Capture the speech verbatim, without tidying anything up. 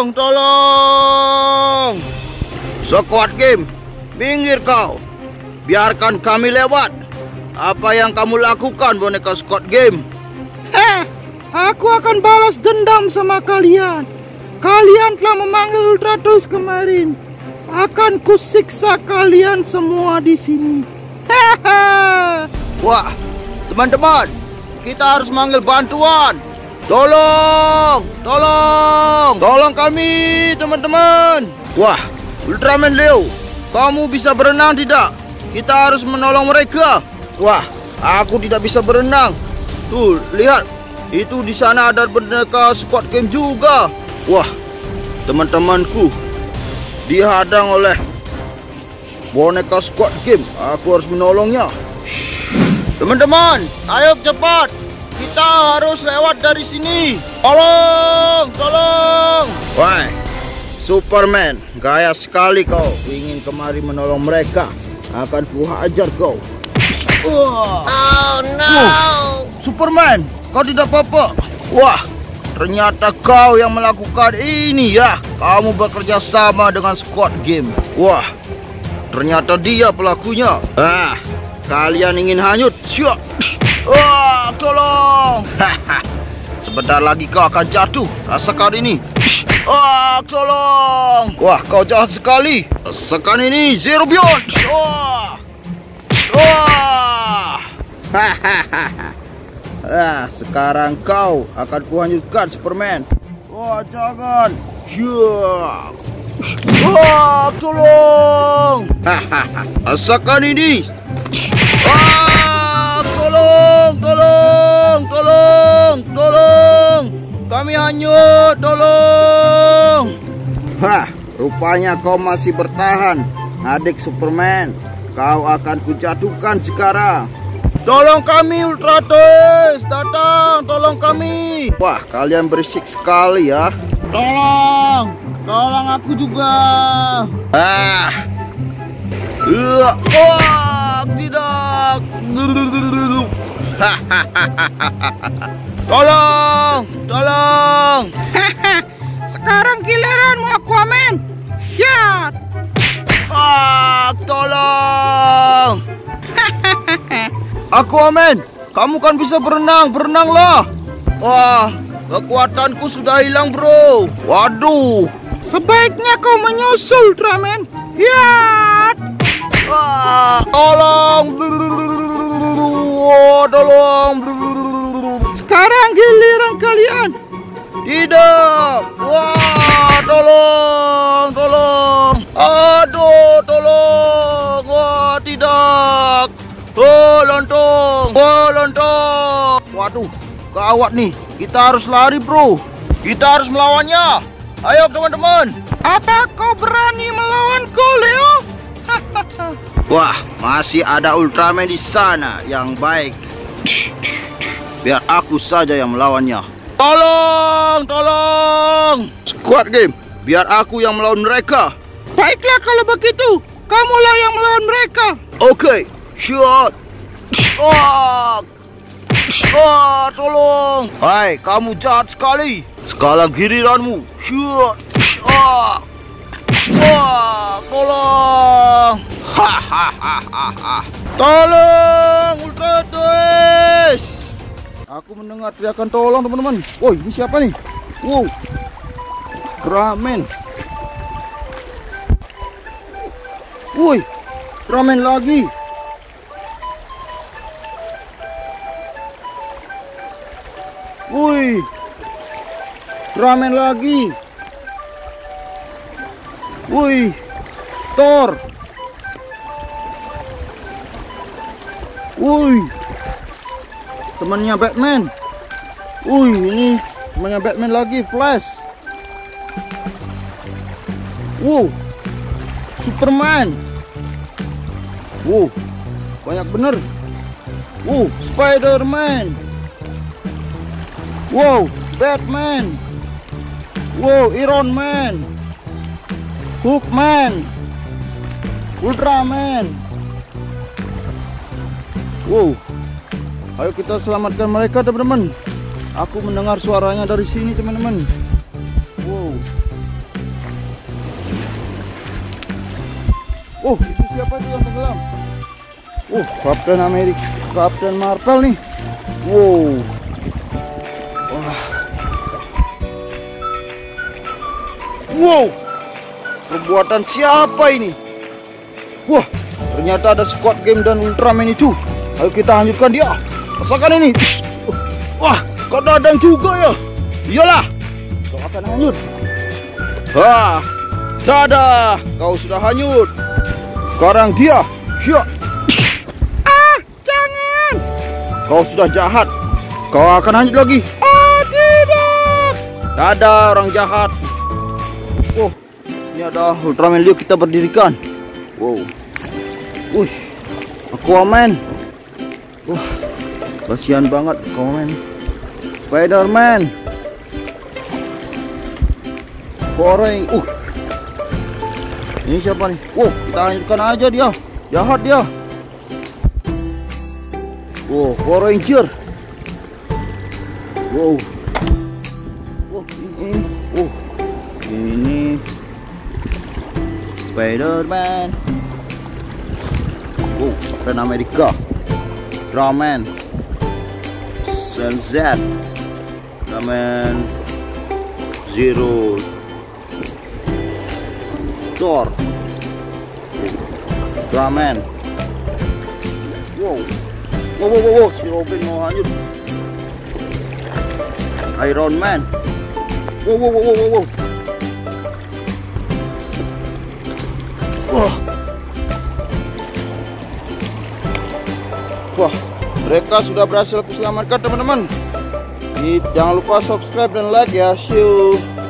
Tolong, tolong. Squad Game, minggir kau. Biarkan kami lewat. Apa yang kamu lakukan, boneka Squad Game? Heh, aku akan balas dendam sama kalian. Kalian telah memanggil Ultratus kemarin. Akan kusiksa kalian semua di sini. Hehehe. Wah, teman-teman, kita harus manggil bantuan. Tolong, tolong, tolong kami, teman-teman. Wah, Ultraman Leo, kamu bisa berenang tidak? Kita harus menolong mereka. Wah, aku tidak bisa berenang. Tuh, lihat, itu di sana ada boneka Squad Game juga. Wah, teman-temanku dihadang oleh boneka Squad Game. Aku harus menolongnya. Teman-teman, ayo cepat. Kita harus lewat dari sini. Tolong, tolong. Wah, Superman, gaya sekali kau. Ingin kemari menolong mereka. Akan kuhajar kau. Uh. Oh no. Uh, Superman, kau tidak apa-apa. Wah, ternyata kau yang melakukan ini ya. Kamu bekerja sama dengan Squad Game. Wah, ternyata dia pelakunya. Ah, kalian ingin hanyut? Syok. Wah, tolong. Sebentar lagi kau akan jatuh. Rasakan ini. Wah, tolong. Wah, kau jahat sekali. Rasakan ini, Zero Beyond. Wah. Wah. Ah, sekarang kau akan kuhancurkan, Superman. Wah, jangan. Syok. Wah, tolong. Rasakan ini. Wah, tolong, tolong, tolong, tolong. Kami hanyut, tolong. Hah, rupanya kau masih bertahan, adik Superman. Kau akan kujatuhkan sekarang. Tolong kami, Ultratus. Datang, tolong kami. Wah, kalian berisik sekali ya. Tolong, tolong aku juga. Ah. Uh, oh, tidak. Tolong, tolong. Sekarang giliranmu, Aquaman. Syat. Ah, tolong. Aquaman, kamu kan bisa berenang, berenanglah. Wah, kekuatanku sudah hilang, bro. Waduh. Sebaiknya kau menyusul, Ultraman. Syat. Ah, tolong. Oh, tolong. Sekarang giliran kalian. Tidak. Wah, tolong, tolong. Aduh, tolong. Wah, tidak. Oh, lontong. Oh, lontong. Waduh, gawat nih. Kita harus lari, bro. Kita harus melawannya. Ayo, teman-teman. Apa kau berani melawanku, Leo? Wah, masih ada Ultraman di sana yang baik. Biar aku saja yang melawannya. Tolong, tolong. Squad Game, biar aku yang melawan mereka. Baiklah kalau begitu, kamulah yang melawan mereka. Oke, okay. Shot. Oh. Oh, tolong. Hai, kamu jahat sekali. Sekarang giliranmu. Shot. Oh. Oh, tolong. Hahaha. Tolong, Ultratus. Aku mendengar teriakan tolong, teman-teman. Woi, ini siapa nih? Wow. Ultraman. Woi, Ultraman lagi. Woi, Ultraman lagi. Woi, Thor. Woi, temannya Batman. Wih, ini temannya Batman lagi, Flash. Wow, Superman. Wow, banyak bener. Wow, Spider-Man. Wow, Batman. Wow, Iron Man. Hookman. Ultraman. Wow, ayo kita selamatkan mereka, teman-teman. Aku mendengar suaranya dari sini, teman-teman. Wow, Oh, itu siapa itu yang tenggelam? Oh, Kapten Amerika, Kapten Marvel nih. Wow. Wah. Wow. Perbuatan siapa ini? Wah, ternyata ada Squad Game dan Ultraman itu. Ayo kita hancurkan dia. Rasakan ini. Wah, kau dadang juga ya? Iyalah, kau akan hanyut. Wah, dadah, kau sudah hanyut. Sekarang dia, syok. Ah, jangan. Kau sudah jahat. Kau akan hanyut lagi. Oh, tidak. Dadah orang jahat. Oh, ini ada Ultraman Leo kita berdirikan. Wow. Wih, Aquaman. Wah, kasihan banget Aquaman. Spiderman. Goreng. Uh. Ini siapa nih? Wow, kita hancurkan aja dia. Jahat dia. Wow, Power Ranger. Wow. Wow, ini. Wow. Ini Spiderman. Wow, Captain America. Ultraman. Cell Z. Ultraman Zero. Thor. Ultraman. Wow. Wow, wow, wow, wow. Si Robin mau hanyut. Iron Man. Wow, wow, wow, wow, wow. Wah. Wah, mereka sudah berhasil aku selamatkan teman-teman. Jangan lupa subscribe dan like ya. See you.